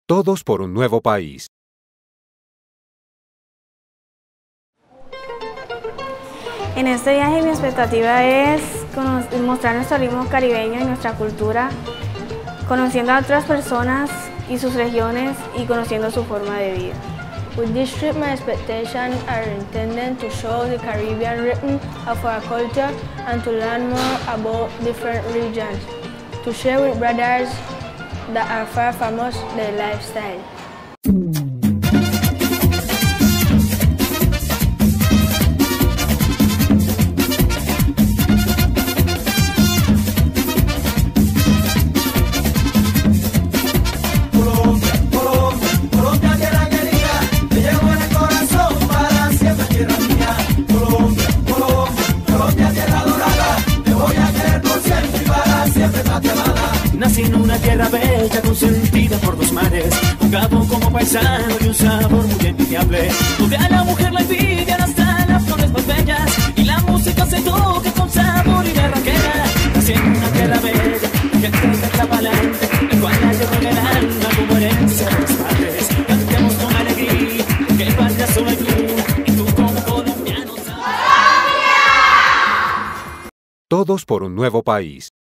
Todos por un nuevo país. En este viaje mi expectativa es mostrar nuestro ritmo caribeño y nuestra cultura, conociendo a otras personas y sus regiones y conociendo su forma de vida. With this trip, my expectations are intended to show the Caribbean rhythm of our culture and to learn more about different regions, to share with brothers that are far from us their lifestyle. Nací en una tierra bella, consentida por dos mares, un cabo como paisano y un sabor muy envidiable, donde a la mujer la envidian hasta las flores más bellas, y la música se toca con sabor y berraquera. Nací en una tierra bella, gente de Zapalante, el cual la llevo en el alma como herencia de los padres. Cantemos con alegría, que el patria solo hay una, y tú como colombiano. Todos por un nuevo país.